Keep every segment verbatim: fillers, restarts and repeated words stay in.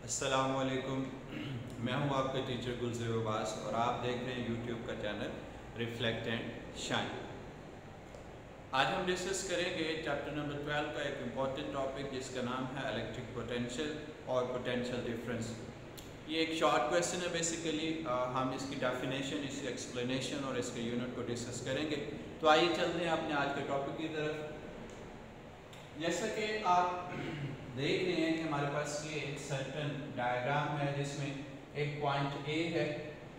अस्सलामुअलैकुम, मैं हूं आपका टीचर गुलज़र अब्बास और आप देख रहे हैं यूट्यूब का चैनल रिफ्लेक्ट एंड शाइन। आज हम डिस्कस करेंगे चैप्टर नंबर ट्वेल्व का एक इम्पॉर्टेंट टॉपिक जिसका नाम है इलेक्ट्रिक पोटेंशियल और पोटेंशियल डिफरेंस। ये एक शॉर्ट क्वेश्चन है बेसिकली। हम इसकी डेफिनेशन, इसकी एक्सप्लेनेशन और इसके यूनिट को डिस्कस करेंगे। तो आइए चलते हैं अपने आज के टॉपिक की तरफ। जैसा कि आप देख रहे हैं कि हमारे पास ये एक सर्टन डायग्राम है जिसमें एक पॉइंट ए है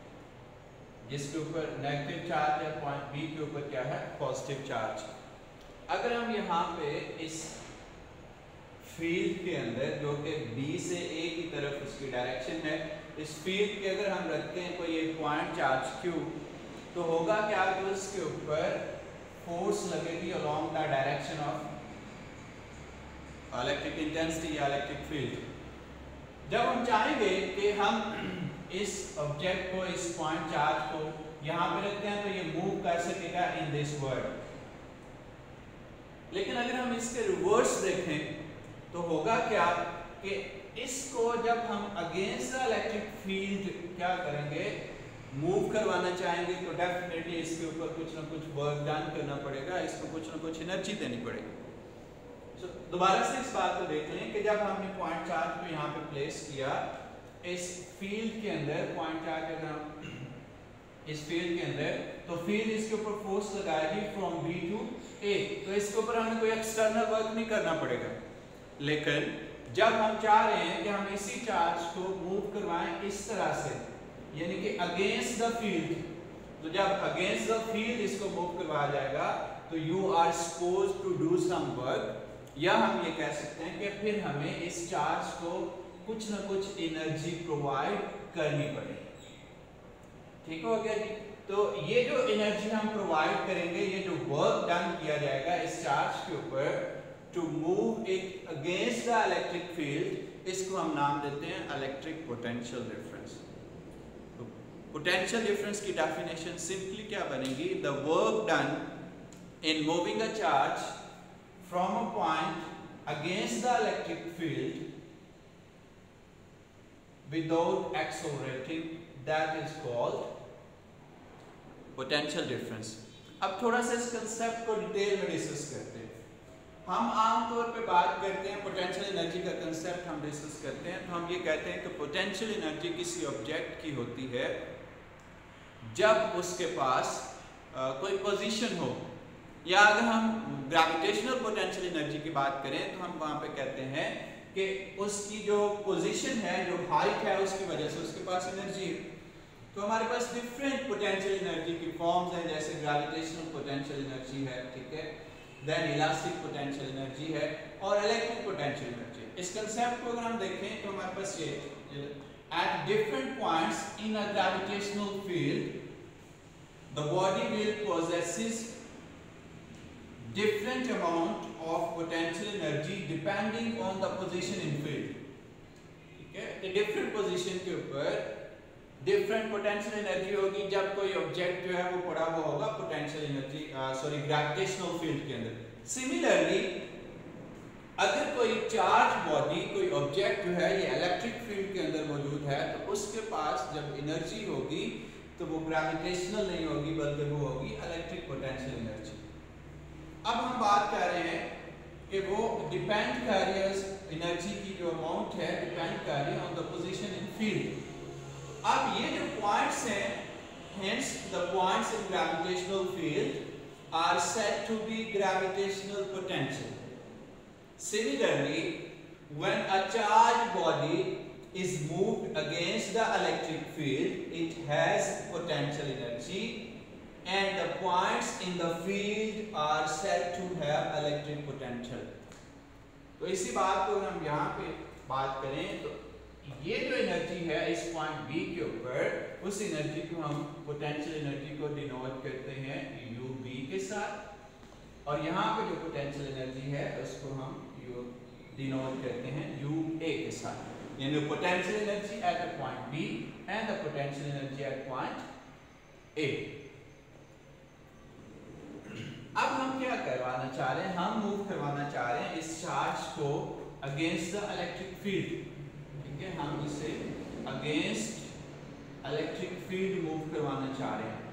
जिसके ऊपर नेगेटिव चार्ज है, पॉइंट बी के ऊपर क्या है, पॉजिटिव चार्ज। अगर हम यहाँ पे इस फील्ड के अंदर जो कि बी से ए की तरफ उसकी डायरेक्शन है, इस फील्ड के अगर हम रखते हैं कोई एक पॉइंट चार्ज क्यू, तो होगा क्या कि उसके ऊपर फोर्स लगेगी along the direction of electric intensity या इलेक्ट्रिक फील्ड। जब हम चाहेंगे कि हम इस ऑब्जेक्ट को, इस पॉइंट चार्ज को यहां पे रखते हैं तो ये मूव कर सकेगा इन दिस वर्ड। लेकिन अगर हम इसके रिवर्स देखें तो होगा क्या कि इसको जब हम अगेंस्ट द इलेक्ट्रिक फील्ड क्या करेंगे, मूव करवाना चाहेंगे, तो डेफिनेटली इसके ऊपर कुछ ना कुछ वर्क डन करना पड़ेगा, इसको कुछ ना कुछ एनर्जी देनी पड़ेगी। So, दोबारा से इस बात को देख लें कि जब हमने पॉइंट चार्ज को यहाँ पे प्लेस किया इस फील्ड के अंदर, पॉइंट चार्ज अगर हम इस फील्ड के अंदर, तो फील्ड इसके ऊपर फोर्स लगाएगी फ्रॉम बी टू ए, तो इसके ऊपर हमें कोई एक्सटर्नल वर्क नहीं करना पड़ेगा। लेकिन जब हम चाह रहे हैं कि हम इसी चार्ज को मूव करवाएं इस तरह से, यानी कि अगेंस्ट द फील्ड, तो जब अगेंस्ट द फील्ड इसको मूव करवाया जाएगा तो you are supposed to do some work, या हम ये कह सकते हैं कि फिर हमें इस चार्ज को कुछ ना कुछ एनर्जी प्रोवाइड करनी पड़ेगी। ठीक हो गया जी। तो ये जो एनर्जी हम प्रोवाइड करेंगे, ये जो वर्क डन किया जाएगा इस चार्ज के ऊपर to move it against the electric field, इसको हम नाम देते हैं इलेक्ट्रिक पोटेंशियल डिफरेंस। तो पोटेंशियल डिफरेंस की डेफिनेशन सिंपली क्या बनेगी, the work done in moving a charge from a point against the electric field without accelerating, that is called potential difference। अब थोड़ा सा इस कंसेप्ट को डिटेल में डिस्कस करते हैं। हम आमतौर पे बात करते हैं पोटेंशियल एनर्जी का कंसेप्ट हम डिस्कस करते हैं, तो हम ये कहते हैं कि पोटेंशियल एनर्जी किसी ऑब्जेक्ट की होती है जब उसके पास आ, कोई पोजीशन हो, या अगर हम ग्रेविटेशनल पोटेंशियल एनर्जी की बात करें तो हम वहां पे कहते हैं कि उसकी जो पोजीशन है, जो हाइट है, उसकी वजह से उसके पास एनर्जी है। तो हमारे पास डिफरेंट पोटेंशियल एनर्जी की फॉर्म्स हैं, जैसे ग्रेविटेशनल पोटेंशियल एनर्जी है, ठीक है, देन इलास्टिक पोटेंशियल एनर्जी है और इलेक्ट्रिक पोटेंशियल एनर्जी। इस कंसेप्ट को अगर हम देखें तो हमारे पास ये at different points in a gravitational field the body will possesses different amount of potential energy depending on the position in field। ठीक है, तो different position के ऊपर different potential energy होगी जब कोई object जो है वो पड़ा हुआ होगा potential energy sorry gravitational field के अंदर। Similarly अगर कोई charge body, कोई object जो है ये electric field के अंदर मौजूद है, तो उसके पास जब energy होगी तो वो gravitational नहीं होगी बल्कि वो होगी electric potential energy। अब हम बात कर रहे हैं कि वो डिपेंड कर रही है, एनर्जी की जो अमाउंट है डिपेंड कर रही है on the position in field. अब ये जो पॉइंट्स हैं, hence the points in gravitational field are said to be gravitational potential. Similarly when a charge body is moved against the electric field, it has potential energy and the points in the field are said to have electric potential। तो इसी बात को हम यहाँ पे बात करें तो ये जो एनर्जी है इस पॉइंट बी के ऊपर, उस एनर्जी को हम पोटेंशियल एनर्जी को डिनोट करते हैं यू बी के साथ, और यहाँ पे जो पोटेंशियल एनर्जी है उसको हम यू डिनोट करते हैं यू ए के साथ, यानी potential energy at a point B and the potential energy at point A. अब हम क्या करवाना चाह रहे हैं, हम मूव करवाना चाह रहे हैं इस चार्ज को अगेंस्ट द इलेक्ट्रिक फील्ड। ठीक है, हम इसे अगेंस्ट इलेक्ट्रिक फील्ड मूव करवाना चाह रहे हैं।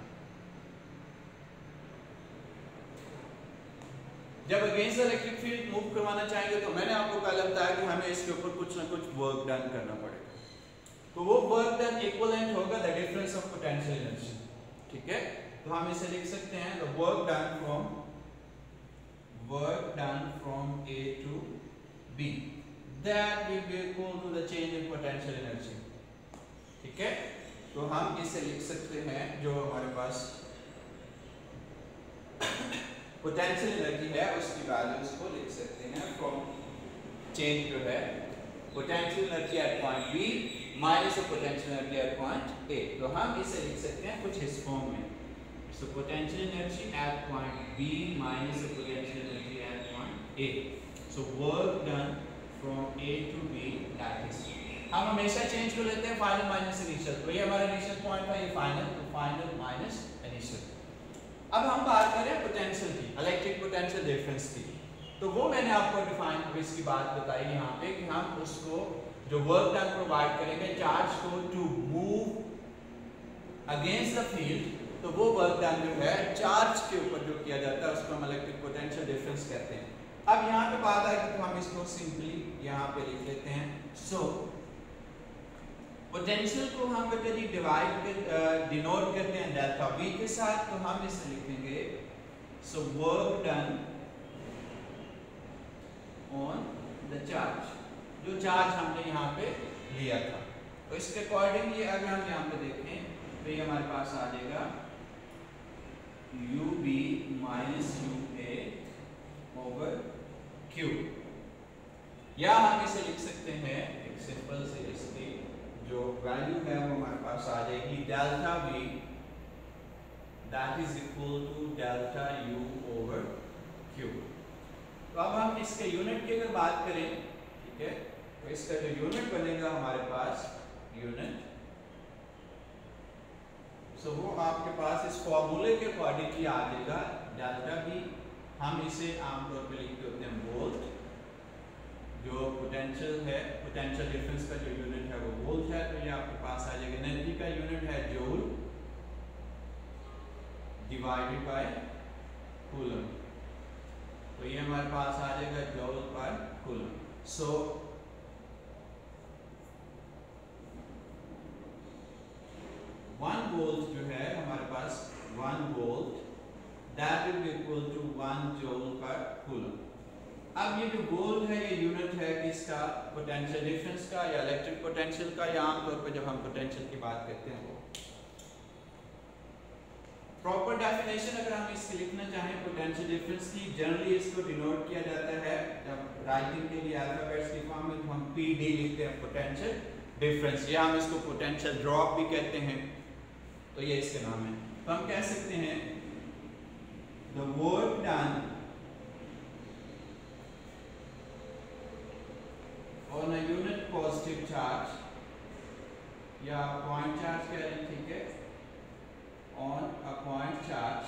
जब अगेंस्ट इलेक्ट्रिक फील्ड मूव करवाना चाहेंगे तो मैंने आपको पहले बताया कि हमें इसके ऊपर कुछ ना कुछ वर्क डन करना पड़ेगा, तो वो वर्क डन इक्विवेलेंट होगा the difference of potential energy. ठीक है, तो हम इसे लिख सकते हैं the work done from work done from A to B that will be equal to the change in potential energy. ठीक है, तो हम इसे लिख सकते हैं जो हमारे पास पोटेंशियल एनर्जी है उसकी वैल्यूज को लिख सकते हैं फ्रॉम चेंज जो है potential energy at point B minus potential energy at point A. तो हम इसे लिख सकते हैं कुछ इस फॉर्म में, so potential energy at point B minus potential energy at point A. So work done from A to B that is, हम हमेशा चेंज कर लेते हैं फाइनल माइनस इनिशियल, तो ये हमारा इनिशियल पॉइंट था, ये फाइनल, तो फाइनल माइनस इनिशियल। अब हम बात करें पोटेंशियल की, इलेक्ट्रिक पोटेंशियल डिफरेंस की, तो वो मैंने आपको डिफाइन इसकी बात बताई यहाँ पे कि हम उसको जो वर्क डन प्रोवाइड करेंगे चार्ज को to move against the field, तो वो वर्क डन जो है चार्ज के ऊपर जो किया जाता है उसको हम इलेक्ट्रिक पोटेंशियल डिफरेंस कहते हैं। अब यहाँ पे बात आएगी तो हम इसको सिंपली यहाँ पे लिख लेते हैं। सो पोटेंशियल को हम बेटा जी डिवाइड कर डिनोट करते हैं डेल्टा वी के साथ, तो हम इसे लिखेंगे so work done on the charge, जो चार्ज हमने यहाँ पे लिया था। तो इसके अकॉर्डिंग ये अगर हम यहाँ पे देखें तो ये हमारे पास आ जाएगा U B minus U A over Q, या हम इसे लिख सकते हैं एक सिंपल से इसकी जो वैल्यू है वो हमारे पास आ जाएगी delta V that is equal to delta U over Q. तो अब हम इसके यूनिट की अगर बात करें, ठीक है, तो इसका जो यूनिट बनेगा हमारे पास यूनिट, सो वो आपके पास इस फॉर्मूले के अकॉर्डिंग ही आ जाएगा डेल्टा वी, हम इसे आमतौर पे लिखते होते हैं वोल्ट, जो पोटेंशियल है पोटेंशियल डिफरेंस का जो यूनिट है वो वोल्ट है, तो ये आपके पास आ जाएगा। एनर्जी का यूनिट है जूल डिवाइडेड बाय कूलम, तो ये हमारे पास आ जाएगा joule per coulomb. So one volt जो है हमारे पास one volt that will be equal to one joule per coulomb. अब ये जो वोल्ट है ये यूनिट है किसका, पोटेंशियल डिफरेंस का या इलेक्ट्रिक पोटेंशियल का, या आमतौर पर जब हम पोटेंशियल की बात करते हैं वो प्रॉपर डेफिनेशन अगर हम इसकी लिखना चाहें पोटेंशियल डिफरेंस की, जनरली इसको डिनोट किया जाता है जब राइटिंग के लिए अल्फाबेट्स की फॉर्म में, तो हम पी डी लिखते हैं पोटेंशियल डिफरेंस, या हम इसको पोटेंशियल ड्रॉप भी कहते हैं, तो ये इसके नाम है। तो हम कह सकते हैं the work done on a unit positive charge या point charge कह रहे हैं, ठीक है, on a point charge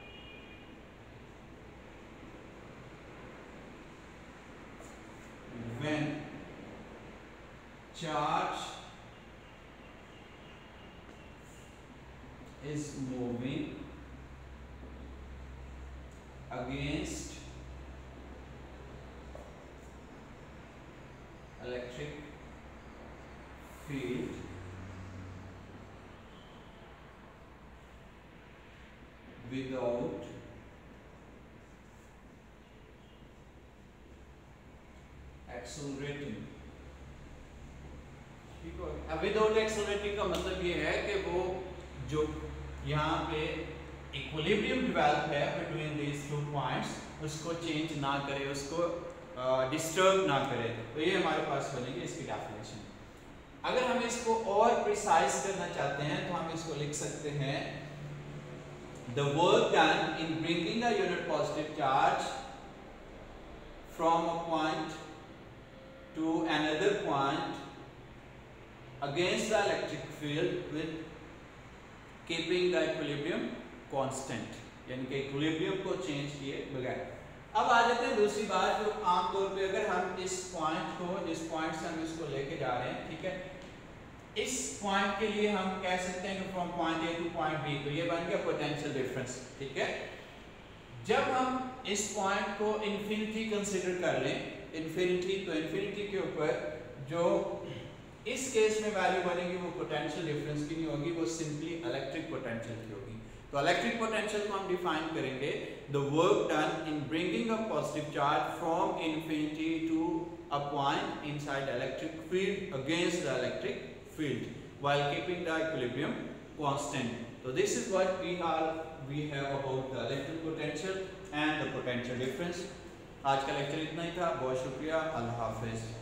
when charge is moving against electric field without accelerating। ठीक है, अब विदाउट एक्सेलरेटिंग का मतलब ये है कि वो जो यहाँ पे इक्विलिब्रियम डेवलप है बिटवीन दीज टू पॉइंट्स उसको चेंज ना करे, उसको डिस्टर्ब uh, ना करे, तो ये हमारे पास बनेगी इसकी डेफिनेशन। अगर हम इसको और प्रिसाइज करना चाहते हैं तो हम इसको लिख सकते हैं the work done in bringing a unit positive charge from a point to another point against the electric field with keeping the equilibrium constant, यानी कि इक्विलिब्रियम को चेंज किए बगैर। अब आ जाते हैं दूसरी बात जो आमतौर पे अगर हम इस पॉइंट को जिस पॉइंट से हम इसको लेके जा रहे हैं, ठीक है, इस पॉइंट के लिए हम कह सकते हैं कि from point A to point B, तो ये बन गया पोटेंशियल डिफरेंस, ठीक है। जब हम इस पॉइंट को इन्फिनिटी कंसीडर कर लें, इन्फिनिटी, तो इन्फिनिटी के ऊपर जो इस केस में वैल्यू बनेगी वो पोटेंशियल डिफरेंस की नहीं होगी, वो सिंपली इलेक्ट्रिक पोटेंशियल की होगी। तो इलेक्ट्रिक पोटेंशियल को हम डिफाइन करेंगे, the work done in bringing a positive charge from infinity to a point inside electric field against the electric field while keeping the equilibrium constant. So this is what we are we have about the electric potential and the potential difference. आज का lecture इतना ही था, बहुत शुक्रिया, अल्लाह हाफिज।